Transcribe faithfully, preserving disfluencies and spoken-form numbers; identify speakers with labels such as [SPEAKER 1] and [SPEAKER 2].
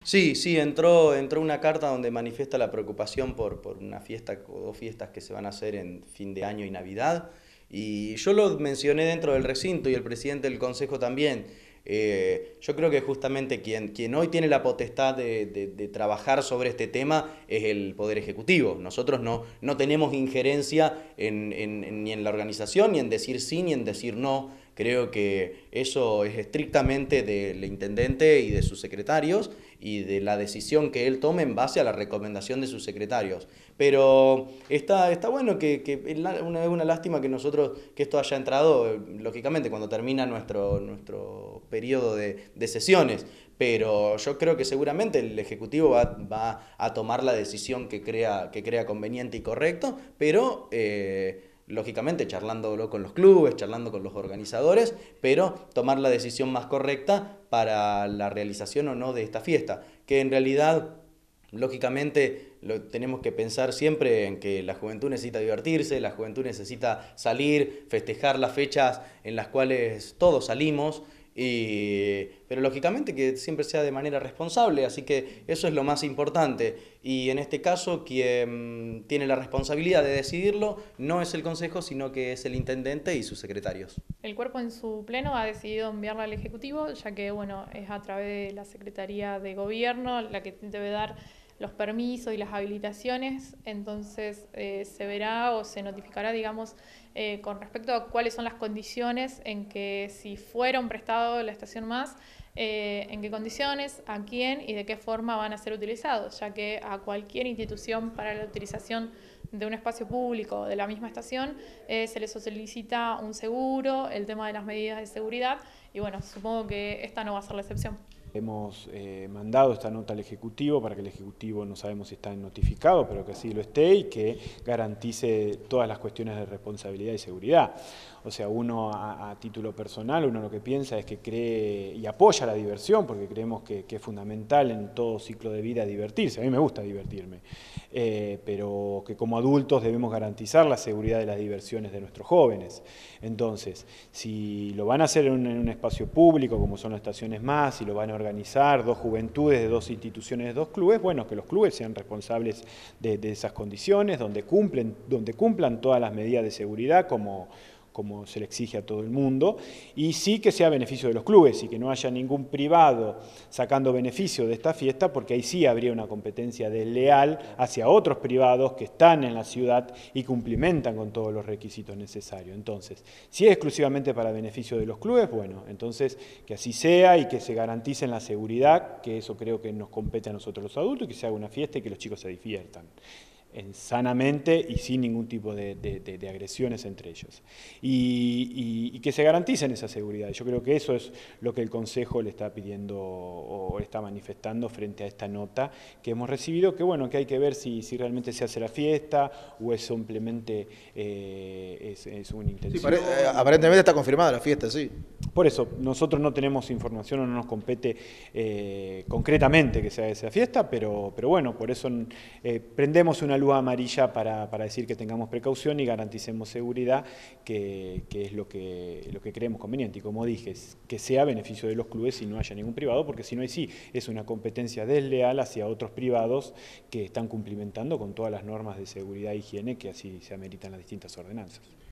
[SPEAKER 1] Sí, sí, entró, entró una carta donde manifiesta la preocupación por, por una fiesta o dos fiestas que se van a hacer en fin de año y Navidad. Y yo lo mencioné dentro del recinto y el presidente del consejo también. Eh, yo creo que justamente quien, quien hoy tiene la potestad de, de- de trabajar sobre este tema es el Poder Ejecutivo. Nosotros no, no tenemos injerencia en- en- en- ni en la organización, ni en decir sí, ni en decir no. Creo que eso es estrictamente del intendente y de sus secretarios y de la decisión que él tome en base a la recomendación de sus secretarios. Pero está, está bueno que, que es una, una lástima que nosotros, que esto haya entrado, eh, lógicamente, cuando termina nuestro, nuestro periodo de, de sesiones. Pero yo creo que seguramente el Ejecutivo va, va a tomar la decisión que crea, que crea conveniente y correcto, pero eh, lógicamente charlándolo con los clubes, charlando con los organizadores, pero tomar la decisión más correcta para la realización o no de esta fiesta, que en realidad, lógicamente, lo, tenemos que pensar siempre en que la juventud necesita divertirse, la juventud necesita salir, festejar las fechas en las cuales todos salimos, y, pero lógicamente que siempre sea de manera responsable, así que eso es lo más importante. Y en este caso, quien tiene la responsabilidad de decidirlo no es el consejo, sino que es el intendente y sus secretarios.
[SPEAKER 2] El cuerpo en su pleno ha decidido enviarla al Ejecutivo, ya que bueno, es a través de la Secretaría de Gobierno la que debe dar los permisos y las habilitaciones, entonces eh, se verá o se notificará, digamos, eh, con respecto a cuáles son las condiciones en que si fueron prestados la estación más, eh, en qué condiciones, a quién y de qué forma van a ser utilizados, ya que a cualquier institución para la utilización de un espacio público de la misma estación eh, se les solicita un seguro, el tema de las medidas de seguridad y bueno, supongo que esta no va a ser la excepción.
[SPEAKER 3] Hemos eh, mandado esta nota al Ejecutivo para que el Ejecutivo, no sabemos si está notificado, pero que así lo esté y que garantice todas las cuestiones de responsabilidad y seguridad. O sea, uno a, a título personal, uno lo que piensa es que cree y apoya la diversión, porque creemos que, que es fundamental en todo ciclo de vida divertirse. A mí me gusta divertirme, eh, pero que como adultos debemos garantizar la seguridad de las diversiones de nuestros jóvenes. Entonces, si lo van a hacer en un, en un espacio público, como son las estaciones más, si lo van a organizar dos juventudes de dos instituciones, de dos clubes, bueno, que los clubes sean responsables de, de esas condiciones, donde, cumplen, donde cumplan todas las medidas de seguridad como, como se le exige a todo el mundo, y sí que sea beneficio de los clubes y que no haya ningún privado sacando beneficio de esta fiesta, porque ahí sí habría una competencia desleal hacia otros privados que están en la ciudad y cumplimentan con todos los requisitos necesarios. Entonces, si es exclusivamente para beneficio de los clubes, bueno, entonces que así sea y que se garantice la seguridad, que eso creo que nos compete a nosotros los adultos, y que se haga una fiesta y que los chicos se diviertan en, sanamente y sin ningún tipo de, de, de, de agresiones entre ellos. Y, y, y, que se garanticen esa seguridad. Yo creo que eso es lo que el Consejo le está pidiendo o está manifestando frente a esta nota que hemos recibido, que bueno, que hay que ver si, si realmente se hace la fiesta o es simplemente eh, es, es una
[SPEAKER 4] Sí, pare-
[SPEAKER 3] intención.
[SPEAKER 4] eh, aparentemente está confirmada la fiesta, sí.
[SPEAKER 3] Por eso, nosotros no tenemos información o no nos compete eh, concretamente que sea esa fiesta, pero, pero bueno, por eso eh, prendemos una luz amarilla para, para decir que tengamos precaución y garanticemos seguridad, que, que es lo que, lo que creemos conveniente. Y como dije, que sea a beneficio de los clubes y no haya ningún privado, porque si no, ahí sí es una competencia desleal hacia otros privados que están cumplimentando con todas las normas de seguridad e higiene que así se ameritan las distintas ordenanzas.